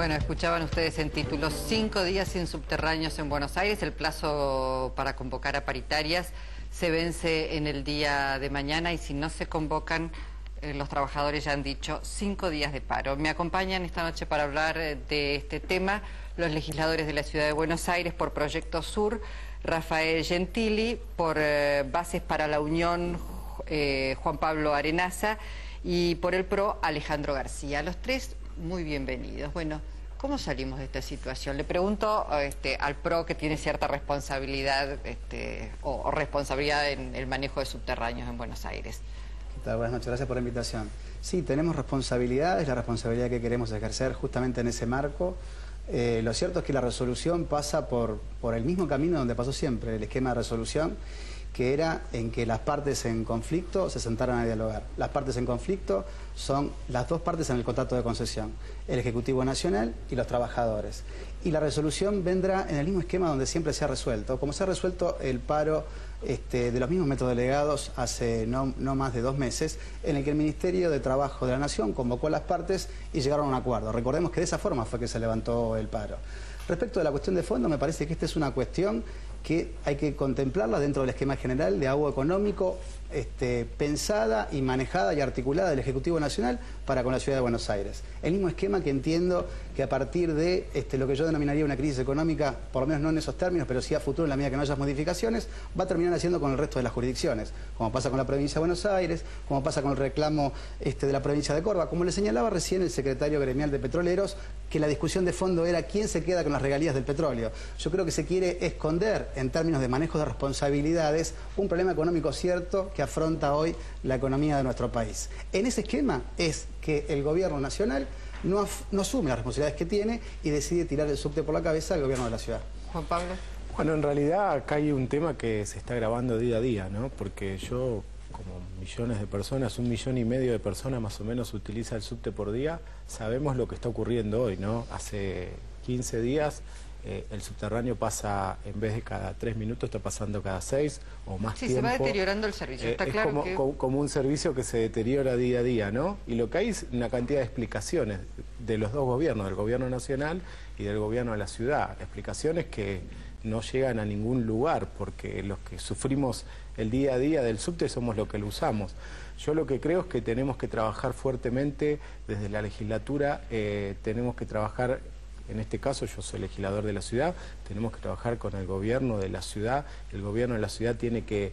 Bueno, escuchaban ustedes en títulos, 5 días sin subterráneos en Buenos Aires. El plazo para convocar a paritarias se vence en el día de mañana y si no se convocan, los trabajadores ya han dicho 5 días de paro. Me acompañan esta noche para hablar de este tema los legisladores de la Ciudad de Buenos Aires por Proyecto Sur, Rafael Gentili, por Bases para la Unión, Juan Pablo Arenaza, y por el PRO, Alejandro García. Los tres muy bienvenidos. Bueno, ¿cómo salimos de esta situación? Le pregunto al PRO, que tiene cierta responsabilidad o responsabilidad en el manejo de subterráneos en Buenos Aires. ¿Qué tal? Buenas noches, gracias por la invitación. Sí, tenemos responsabilidad, es la responsabilidad que queremos ejercer justamente en ese marco. Lo cierto es que la resolución pasa por el mismo camino donde pasó siempre, el esquema de resolución, que era en que las partes en conflicto se sentaran a dialogar. Las partes en conflicto son las dos partes en el contrato de concesión, el Ejecutivo Nacional y los trabajadores. Y la resolución vendrá en el mismo esquema donde siempre se ha resuelto, como se ha resuelto el paro de los mismos metrodelegados hace no más de 2 meses, en el que el Ministerio de Trabajo de la Nación convocó a las partes y llegaron a un acuerdo. Recordemos que de esa forma fue que se levantó el paro. Respecto de la cuestión de fondo, me parece que esta es una cuestión que hay que contemplarla dentro del esquema general de ahorro económico pensada y manejada y articulada del Ejecutivo Nacional para con la Ciudad de Buenos Aires. El mismo esquema que entiendo que a partir de lo que yo denominaría una crisis económica, por lo menos no en esos términos, pero sí a futuro en la medida que no haya modificaciones, va a terminar haciendo con el resto de las jurisdicciones, como pasa con la provincia de Buenos Aires, como pasa con el reclamo de la provincia de Córdoba. Como le señalaba recién el secretario gremial de Petroleros, que la discusión de fondo era quién se queda con las regalías del petróleo. Yo creo que se quiere esconder, en términos de manejo de responsabilidades, un problema económico cierto que afronta hoy la economía de nuestro país. En ese esquema es que el gobierno nacional no asume las responsabilidades que tiene y decide tirar el subte por la cabeza al gobierno de la ciudad. Juan Pablo. Bueno, en realidad acá hay un tema que se está grabando día a día, ¿no? Porque yo, como millones de personas, 1,5 millones de personas más o menos utiliza el subte por día, sabemos lo que está ocurriendo hoy, ¿no? Hace 15 días el subterráneo pasa, en vez de cada 3 minutos, está pasando cada 6 o más tiempo. Sí, se va deteriorando el servicio, está claro que... como un servicio que se deteriora día a día, ¿no? Y lo que hay es una cantidad de explicaciones de los dos gobiernos, del gobierno nacional y del gobierno de la ciudad. Explicaciones que no llegan a ningún lugar, porque los que sufrimos el día a día del subte somos los que lo usamos. Yo lo que creo es que tenemos que trabajar fuertemente desde la legislatura, tenemos que trabajar... En este caso yo soy legislador de la ciudad, tenemos que trabajar con el gobierno de la ciudad. El gobierno de la ciudad tiene que,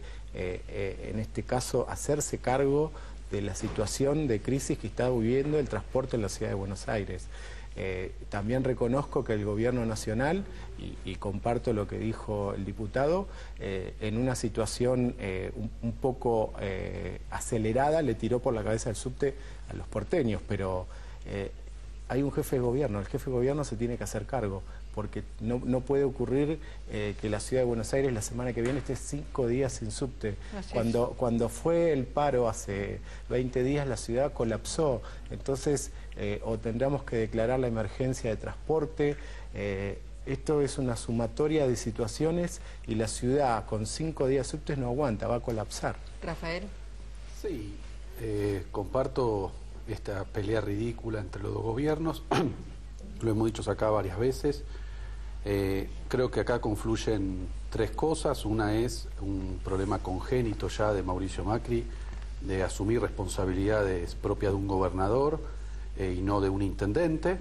en este caso, hacerse cargo de la situación de crisis que está viviendo el transporte en la ciudad de Buenos Aires. También reconozco que el gobierno nacional, y comparto lo que dijo el diputado, en una situación un poco acelerada le tiró por la cabeza el subte a los porteños, pero... hay un jefe de gobierno, el jefe de gobierno se tiene que hacer cargo, porque no puede ocurrir que la ciudad de Buenos Aires la semana que viene esté 5 días sin subte. Cuando fue el paro hace 20 días la ciudad colapsó, entonces o tendremos que declarar la emergencia de transporte. Esto es una sumatoria de situaciones y la ciudad con 5 días subtes no aguanta, va a colapsar. Rafael. Sí, comparto esta pelea ridícula entre los dos gobiernos, lo hemos dicho acá varias veces. Creo que acá confluyen 3 cosas. Una es un problema congénito ya de Mauricio Macri, de asumir responsabilidades propias de un gobernador y no de un intendente.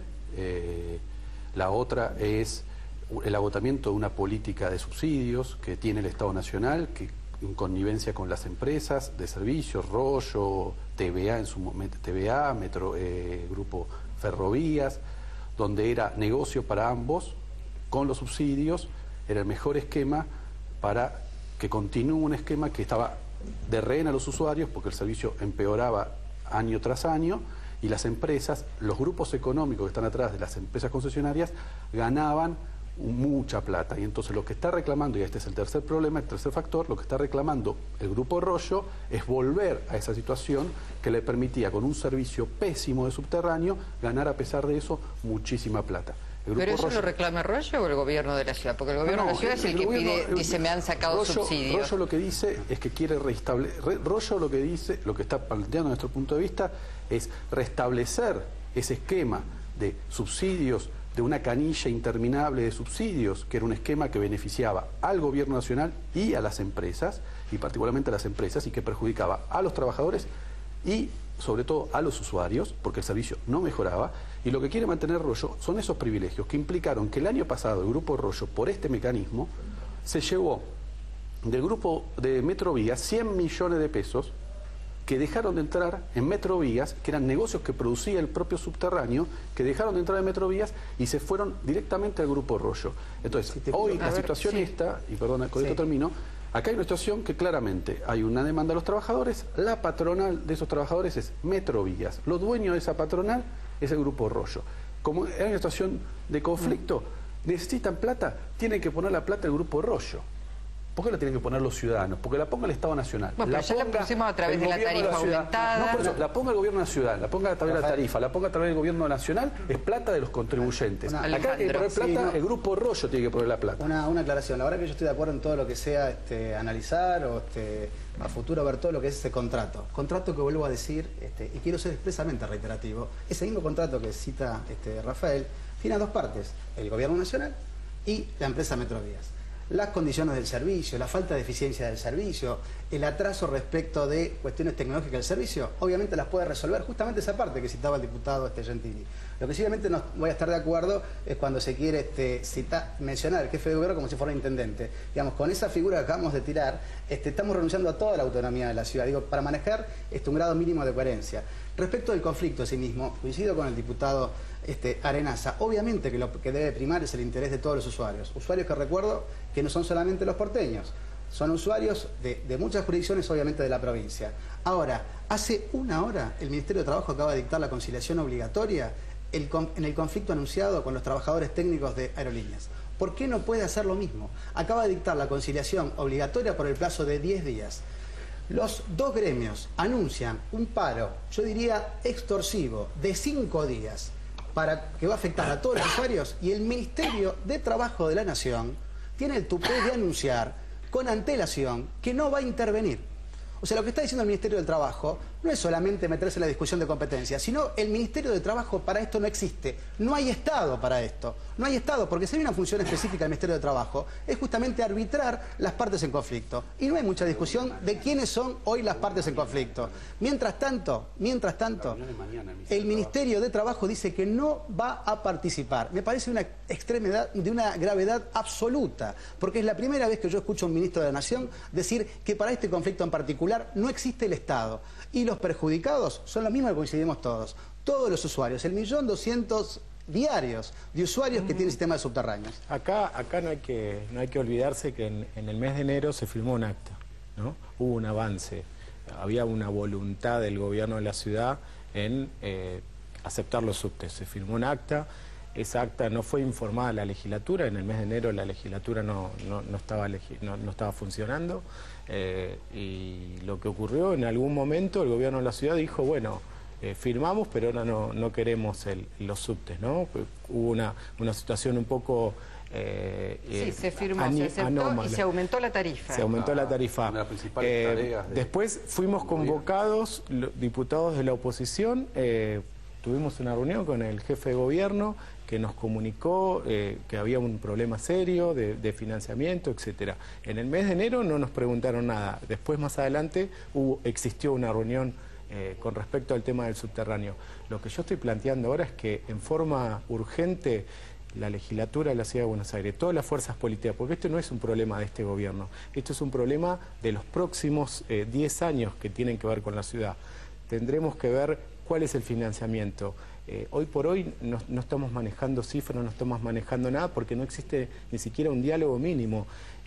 La otra es el agotamiento de una política de subsidios que tiene el Estado Nacional, que en connivencia con las empresas de servicios, Rollo, TVA en su momento, TVA, Grupo Ferrovías, donde era negocio para ambos, con los subsidios, era el mejor esquema para que continúe un esquema que estaba de rehén a los usuarios, porque el servicio empeoraba año tras año, y las empresas, los grupos económicos que están atrás de las empresas concesionarias, ganaban mucha plata. Y entonces lo que está reclamando, y este es el tercer problema, el tercer factor, lo que está reclamando el Grupo Rollo es volver a esa situación que le permitía, con un servicio pésimo de subterráneo, ganar a pesar de eso muchísima plata. ¿Pero eso lo reclama Rollo o el gobierno de la ciudad? Porque el gobierno de la ciudad es el que pide, dice, me han sacado subsidios. Rollo lo que dice es que quiere restablecer, Rollo lo que dice, lo que está planteando desde nuestro punto de vista, es restablecer ese esquema de subsidios de una canilla interminable de subsidios, que era un esquema que beneficiaba al gobierno nacional y a las empresas, y particularmente a las empresas, y que perjudicaba a los trabajadores y sobre todo a los usuarios, porque el servicio no mejoraba. Y lo que quiere mantener Rollo son esos privilegios que implicaron que el año pasado el Grupo Rollo, por este mecanismo, se llevó del grupo de Metrovías 100 millones de pesos que dejaron de entrar en Metrovías, que eran negocios que producía el propio subterráneo, que dejaron de entrar en Metrovías y se fueron directamente al Grupo Rollo. Entonces, hoy la situación está, y perdona, con esto termino, acá hay una situación que claramente hay una demanda de los trabajadores, la patronal de esos trabajadores es Metrovías, los dueños de esa patronal es el Grupo Rollo. Como hay una situación de conflicto, necesitan plata, tienen que poner la plata el Grupo Rollo. ¿Por qué la tienen que poner los ciudadnos? Porque la ponga el Estado Nacional. Bueno, pero ya la pusimos a través de la tarifa aumentada. No, por eso, la ponga el gobierno nacional, la ponga a través de la tarifa, la ponga a través del gobierno nacional, es plata de los contribuyentes. Acá hay que poner plata, el Grupo Rollo tiene que poner la plata. Una aclaración, la verdad que yo estoy de acuerdo en todo lo que sea analizar o a futuro ver todo lo que es ese contrato. Contrato que vuelvo a decir, y quiero ser expresamente reiterativo, ese mismo contrato que cita Rafael, tiene dos partes, el gobierno nacional y la empresa Metrovías. Las condiciones del servicio, la falta de eficiencia del servicio, el atraso respecto de cuestiones tecnológicas del servicio, obviamente las puede resolver justamente esa parte que citaba el diputado Gentili. Lo que sí obviamente no voy a estar de acuerdo es cuando se quiere mencionar al jefe de gobierno como si fuera intendente. Digamos, con esa figura que acabamos de tirar, estamos renunciando a toda la autonomía de la ciudad, digo, para manejar un grado mínimo de coherencia. Respecto del conflicto en sí mismo, coincido con el diputado Arenaza, obviamente que lo que debe primar es el interés de todos los usuarios. Usuarios que recuerdo que no son solamente los porteños, son usuarios de muchas jurisdicciones, obviamente, de la provincia. Ahora, hace una hora el Ministerio de Trabajo acaba de dictar la conciliación obligatoria en el conflicto anunciado con los trabajadores técnicos de aerolíneas. ¿Por qué no puede hacer lo mismo? Acaba de dictar la conciliación obligatoria por el plazo de 10 días. Los dos gremios anuncian un paro, yo diría extorsivo, de 5 días, que va a afectar a todos los usuarios, y el Ministerio de Trabajo de la Nación tiene el tupé de anunciar con antelación que no va a intervenir. O sea, lo que está diciendo el Ministerio del Trabajo no es solamente meterse en la discusión de competencia, sino el Ministerio de Trabajo para esto no existe. No hay Estado para esto. No hay Estado, porque si hay una función específica del Ministerio de Trabajo, es justamente arbitrar las partes en conflicto. Y no hay mucha discusión de quiénes son hoy las partes en conflicto. Mientras tanto, el Ministerio de Trabajo dice que no va a participar. Me parece una extremidad de una gravedad absoluta, porque es la primera vez que yo escucho a un ministro de la Nación decir que para este conflicto en particular no existe el Estado. Y los perjudicados son lo mismo que coincidimos todos los usuarios, el 1.200.000 diarios de usuarios que tienen sistemas subterráneos. Acá no hay que olvidarse que en el mes de enero se firmó un acta, ¿no? Hubo un avance, había una voluntad del gobierno de la ciudad en aceptar los subtes. Se firmó un acta, esa acta no fue informada a la legislatura, en el mes de enero la legislatura no estaba funcionando, y lo que ocurrió en algún momento, el gobierno de la ciudad dijo, bueno, firmamos, pero ahora no queremos los subtes, ¿no? Hubo una situación un poco sí, se firmó, se aceptó anómala. Y se aumentó la tarifa. Se aumentó la tarifa. Después fuimos convocados, diputados de la oposición, tuvimos una reunión con el jefe de gobierno que nos comunicó que había un problema serio de financiamiento, etcétera. En el mes de enero no nos preguntaron nada. Después, más adelante, existió una reunión con respecto al tema del subterráneo. Lo que yo estoy planteando ahora es que en forma urgente la legislatura de la Ciudad de Buenos Aires, todas las fuerzas políticas, porque esto no es un problema de este gobierno, esto es un problema de los próximos 10 años que tienen que ver con la ciudad. Tendremos que ver cuál es el financiamiento. Hoy por hoy no estamos manejando cifras, no estamos manejando nada porque no existe ni siquiera un diálogo mínimo.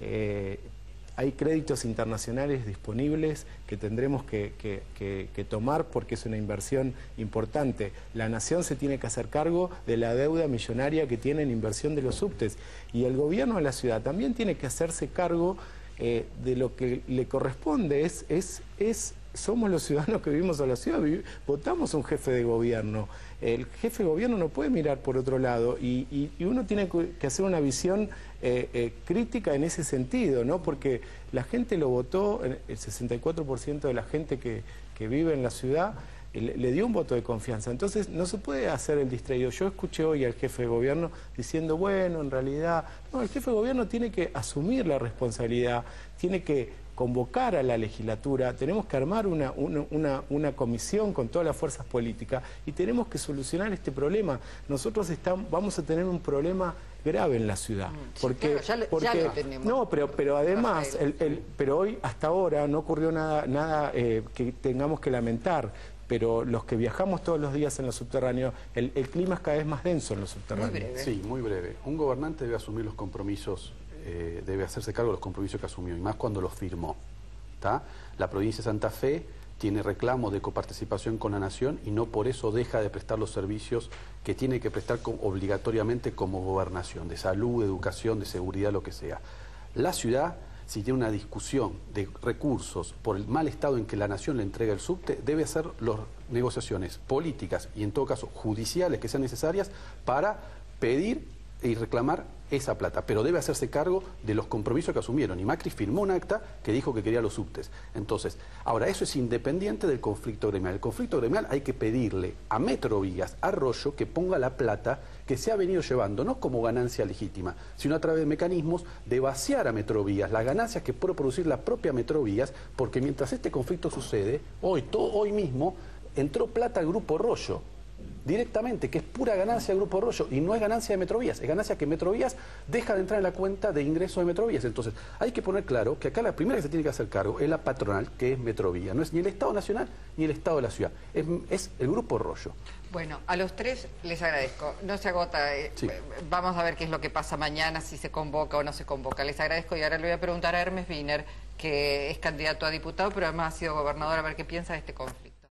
Hay créditos internacionales disponibles que tendremos que tomar porque es una inversión importante. La Nación se tiene que hacer cargo de la deuda millonaria que tiene en inversión de los subtes, y el gobierno de la ciudad también tiene que hacerse cargo de lo que le corresponde. Somos los ciudadanos que vivimos en la ciudad, votamos a un jefe de gobierno. El jefe de gobierno no puede mirar por otro lado y uno tiene que hacer una visión crítica en ese sentido, ¿no? Porque la gente lo votó, el 64% de la gente que vive en la ciudad le dio un voto de confianza. Entonces no se puede hacer el distraído. Yo escuché hoy al jefe de gobierno diciendo, bueno, en realidad, no, el jefe de gobierno tiene que asumir la responsabilidad, tiene que convocar a la legislatura, tenemos que armar una comisión con todas las fuerzas políticas y tenemos que solucionar este problema. Nosotros vamos a tener un problema grave en la ciudad. Porque, sí, claro, ya lo tenemos. No, pero además, pero hoy, hasta ahora, no ocurrió nada que tengamos que lamentar. Pero los que viajamos todos los días en los subterráneos, el clima es cada vez más denso en los subterráneos. Muy breve. Sí, muy breve. Un gobernante debe asumir los compromisos, debe hacerse cargo de los compromisos que asumió, y más cuando los firmó. ¿Tá? La provincia de Santa Fe tiene reclamo de coparticipación con la Nación y no por eso deja de prestar los servicios que tiene que prestar obligatoriamente como gobernación, de salud, de educación, de seguridad, lo que sea. La ciudad, si tiene una discusión de recursos por el mal estado en que la Nación le entrega el subte, debe hacer las negociaciones políticas y en todo caso judiciales que sean necesarias para pedir y reclamar esa plata, pero debe hacerse cargo de los compromisos que asumieron, y Macri firmó un acta que dijo que quería los subtes. Entonces, ahora eso es independiente del conflicto gremial. El conflicto gremial hay que pedirle a Metrovías, a Rollo, que ponga la plata que se ha venido llevando, no como ganancia legítima, sino a través de mecanismos de vaciar a Metrovías, las ganancias que puede producir la propia Metrovías, porque mientras este conflicto sucede, hoy mismo entró plata al Grupo Rollo, directamente, que es pura ganancia del Grupo Rollo y no es ganancia de Metrovías, es ganancia que Metrovías deja de entrar en la cuenta de ingresos de Metrovías. Entonces, hay que poner claro que acá la primera que se tiene que hacer cargo es la patronal, que es Metrovías, no es ni el Estado Nacional ni el Estado de la ciudad, es el Grupo Rollo. Bueno, a los tres les agradezco. No se agota. Sí. Vamos a ver qué es lo que pasa mañana, si se convoca o no se convoca. Les agradezco y ahora le voy a preguntar a Hermes Wiener, que es candidato a diputado, pero además ha sido gobernador, a ver qué piensa de este conflicto.